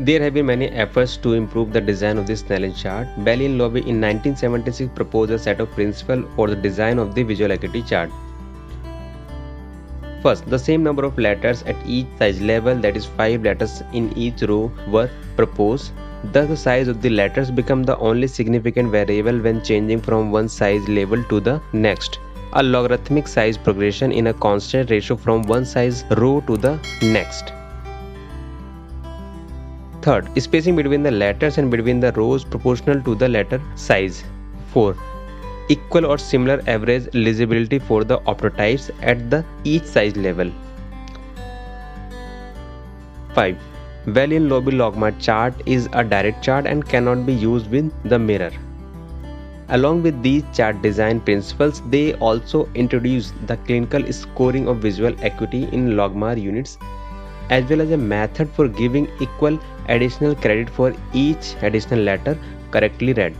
There have been many efforts to improve the design of this Snellen chart. Bailey and Lowy in 1976 proposed a set of principles for the design of the visual acuity chart. First, the same number of letters at each size level, that is 5 letters in each row, were proposed. Thus, the size of the letters become the only significant variable when changing from one size level to the next. A logarithmic size progression in a constant ratio from one size row to the next. Third, spacing between the letters and between the rows proportional to the letter size. 4. Equal or similar average legibility for the optotypes at each size level. 5. Bailey and Lowy logMAR chart is a direct chart and cannot be used with the mirror. Along with these chart design principles, they also introduced the clinical scoring of visual acuity in logMAR units, as well as a method for giving equal additional credit for each additional letter correctly read.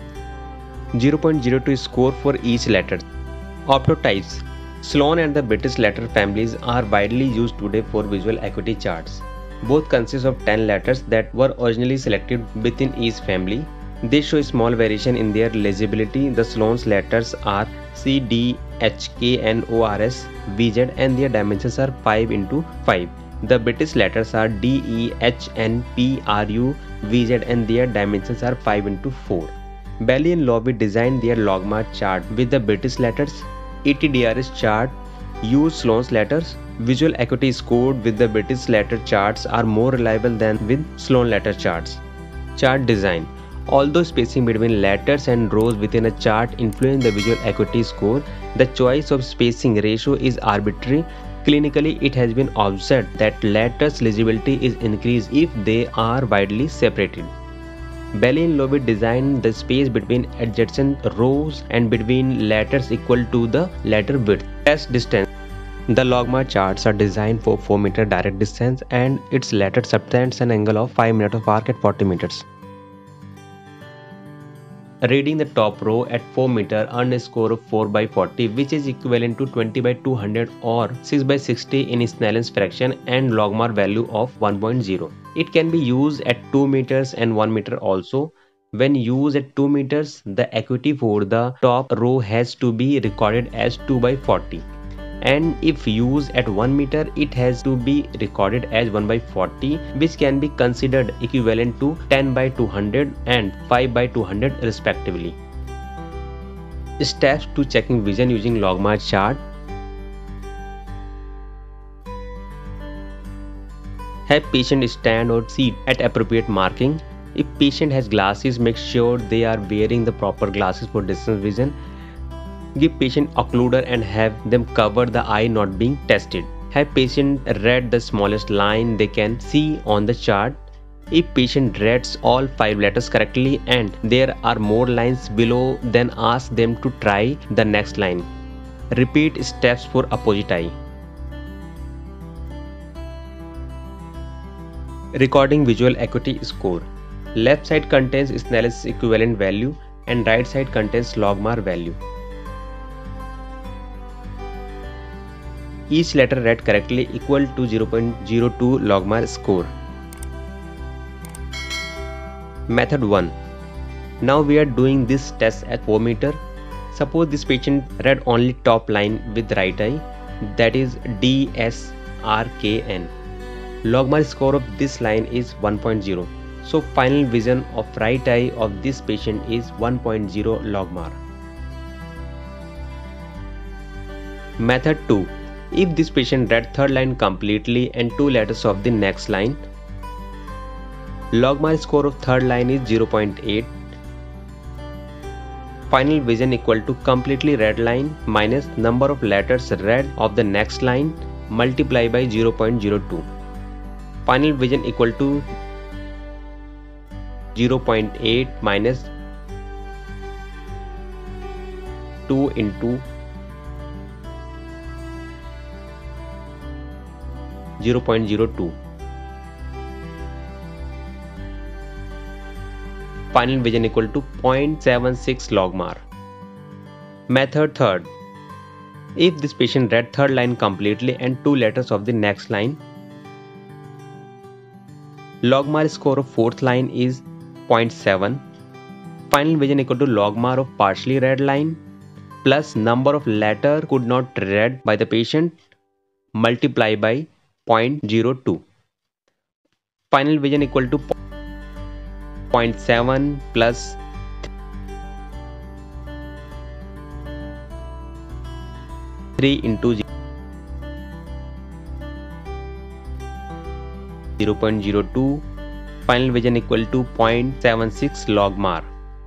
0.02 score for each letter. Optotypes. Sloan and the British letter families are widely used today for visual acuity charts. Both consist of 10 letters that were originally selected within each family. They show small variation in their legibility. The Sloan's letters are C, D, H, K, N, O, R, S, V, Z and their dimensions are 5 into 5. The British letters are D, E, H, N, P, R, U, V, Z and their dimensions are 5 into 4. Bailey and Lowy designed their logMAR chart with the British letters. ETDRS chart used Sloan's letters. Visual acuity scored with the British letter charts are more reliable than with Sloan letter charts. Chart design. Although spacing between letters and rows within a chart influence the visual acuity score, the choice of spacing ratio is arbitrary. Clinically, it has been observed that letters' legibility is increased if they are widely separated. Bailey and Lowy designed the space between adjacent rows and between letters equal to the letter width. Test distance. The logMAR charts are designed for 4 meter direct distance and its letter subtends an angle of 5 minutes of arc at 40 meters. Reading the top row at 4 meter earned a score of 4 by 40, which is equivalent to 20 by 200 or 6 by 60 in Snellen's fraction and logMAR value of 1.0. It can be used at 2 meters and 1 meter also. When used at 2 meters, the acuity for the top row has to be recorded as 2 by 40. And if used at 1 meter, it has to be recorded as 1 by 40, which can be considered equivalent to 10 by 200 and 5 by 200 respectively. Steps to checking vision using logMAR chart. Have patient stand or sit at appropriate marking. If patient has glasses, make sure they are wearing the proper glasses for distance vision. Give patient occluder and have them cover the eye not being tested. Have patient read the smallest line they can see on the chart. If patient reads all 5 letters correctly and there are more lines below, then ask them to try the next line. Repeat steps for opposite eye. Recording visual acuity score. Left side contains Snellen's equivalent value and right side contains logMAR value. Each letter read correctly equal to 0.02 logMAR score. Method 1. Now we are doing this test at 4 meter. Suppose this patient read only top line with right eye, that is DSRKN. logMAR score of this line is 1.0. So final vision of right eye of this patient is 1.0 logMAR. Method 2. If this patient read third line completely and 2 letters of the next line, logMAR score of third line is 0.8. Final vision equal to completely read line minus number of letters read of the next line multiply by 0.02. Final vision equal to 0.8 minus 2 into 0.02. Final vision equal to 0.76 logMAR. Method 3. If this patient read third line completely and 2 letters of the next line, Logmar score of fourth line is 0.7. Final vision equal to logmar of partially read line plus number of letter could not read by the patient multiply by 0.02. Final vision equal to 0.7 plus 3 into 0.02. Final vision equal to 0.76 logmar.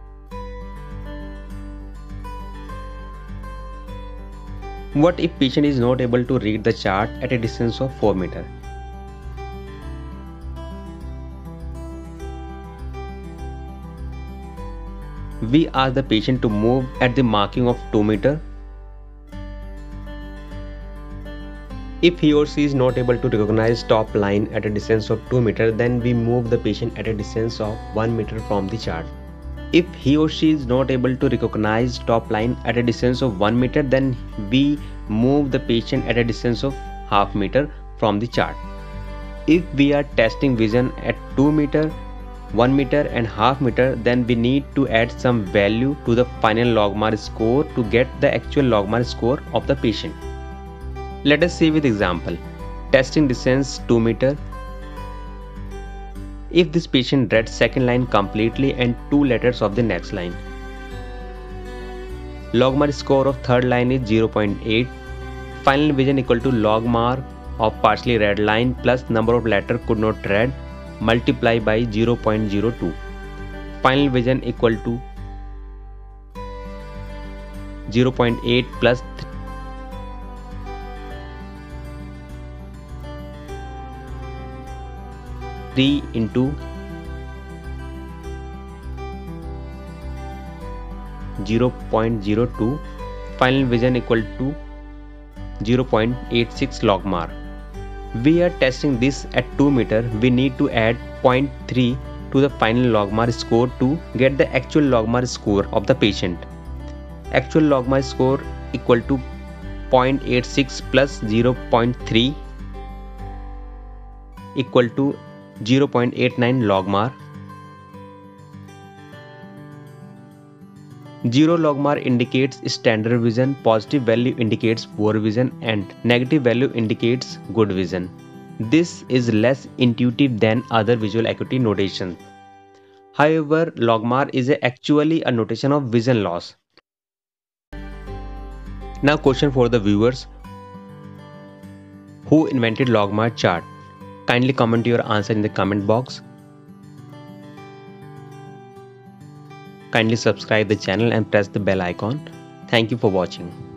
What if patient is not able to read the chart at a distance of 4 meter? We ask the patient to move at the marking of 2 meter. If he or she is not able to recognize top line at a distance of 2 meter, then we move the patient at a distance of 1 meter from the chart. If he or she is not able to recognize top line at a distance of 1 meter, then we move the patient at a distance of half meter from the chart. If we are testing vision at 2 meter, 1 meter and half meter, then we need to add some value to the final logmar score to get the actual logmar score of the patient. Let us see with example. Testing distance 2 meter. If this patient read second line completely and 2 letters of the next line. Logmar score of third line is 0.8. Final vision equal to logmar of partially read line plus number of letter could not read multiply by 0.02. Final vision equal to 0.8 plus 3 into 0.02. Final vision equal to 0.86 logmar. We are testing this at 2 meter. We need to add 0.3 to the final logmar score to get the actual logmar score of the patient. Actual logmar score equal to 0.86 plus 0.3 equal to 0.89 logmar. 0 logmar indicates standard vision, positive value indicates poor vision and negative value indicates good vision. This is less intuitive than other visual acuity notation. However, logmar is actually a notation of vision loss. Now question for the viewers. Who invented logmar chart? Kindly comment your answer in the comment box. Kindly subscribe the channel and press the bell icon. Thank you for watching.